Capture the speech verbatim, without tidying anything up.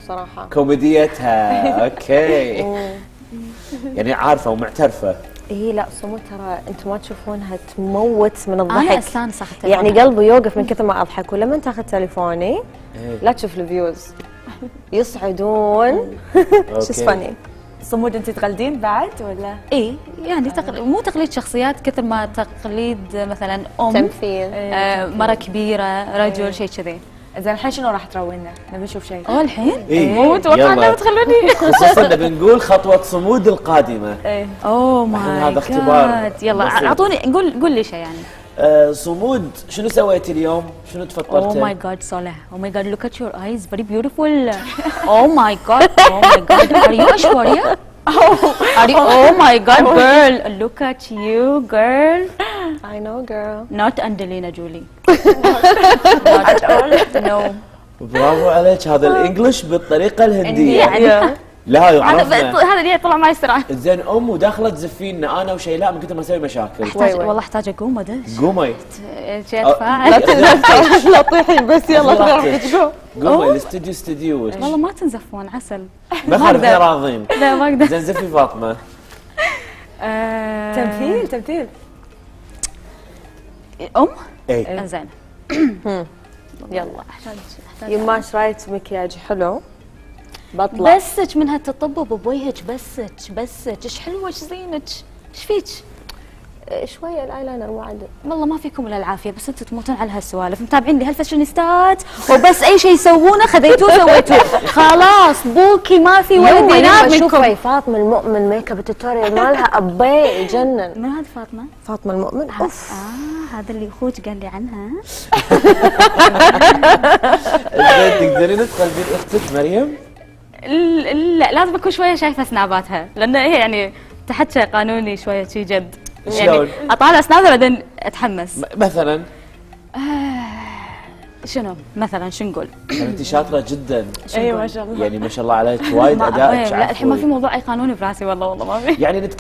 بصراحه. كوميديتها اوكي. يعني عارفه ومعترفه. اي لا صمود ترى انتم ما تشوفونها تموت من الضحك. انا استانس صح يعني قلبي يوقف من كثر ما اضحك، ولما تاخذ تليفوني إيه. لا تشوف الفيوز يصعدون. شيز فاني. صمود انت تقلدين بعد ولا؟ اي يعني تقل... مو تقليد شخصيات كثر ما تقليد مثلا ام تمثيل. آه مره كبيره رجل شيء كذي. زين الحين شنو راح تروينا؟ نبي نشوف شيء. اوه الحين؟ إيه. مو توقعنا بتخلوني. خصوصا بنقول خطوه صمود القادمه. ايه اوه الحين ماي هذا اختبار يلا بسيط. اعطوني قول قول لي شيء يعني. آه صمود شنو سويتي اليوم؟ شنو تفطرتي؟ Oh my God, Saleh. Oh my God, look at your eyes, very beautiful. Oh my God, oh my God. Are you Ashwarya? Oh, are you? Oh my God, girl. Look at you, girl. I know girl. Not Angelina Jolie. Not at all. No. برافو عليك، هذا الانجليش بالطريقه الهنديه. يعني لا هذا يعرفنا. هذا اللي طلع معي بسرعة. زين ام وداخله تزفينا انا وشيلاء من كثر ما اسوي مشاكل. احتاج والله احتاج اقوم ادش. قومي شيء لا اتفاعل. تنزل لا تطيحين بس يلا براحتك. تقوم. قومي الاستديو استديو. والله ما تنزفون عسل. بخر احنا راضين. لا ما اقدر. زين زفي فاطمه. آه، تمثيل تمثيل. ام؟ اي زين. يلا احتاج احتاج يماش رايت مكياج حلو بطلع. بسك منها تطبب بوجهك، بسك بسك ايش حلوه ايش زينك ايش فيك؟ شويه الايلاينر مو عدل. والله ما فيكم الا العافيه، بس انتم تموتون على هالسوالف، متابعين لي هالفاشونيستات وبس اي شيء يسوونه خذيتوه سويتوه، خلاص بوكي ما في ولا دينار منكم. شوفي فاطمه المؤمن ميك اب توتوريال مالها ابي يجنن. من هذه فاطمه؟ فاطمه المؤمن اوف. اه هذا اللي اخوك قال لي عنها. زين تقدرين تقلدين اختك مريم؟ لا لازم اكون شويه شايفه سناباتها، لان هي يعني تحت قانوني شويه شي جد. شلون؟ يعني اطالع سنابها بعدين اتحمس. مثلا شنو مثلا شو نقول؟ انت شاطره جدا. ايوه ما شاء الله. يعني ما شاء الله عليك وايد ادائك. لا الحين ما في موضوع اي قانوني براسي، والله والله ما في. يعني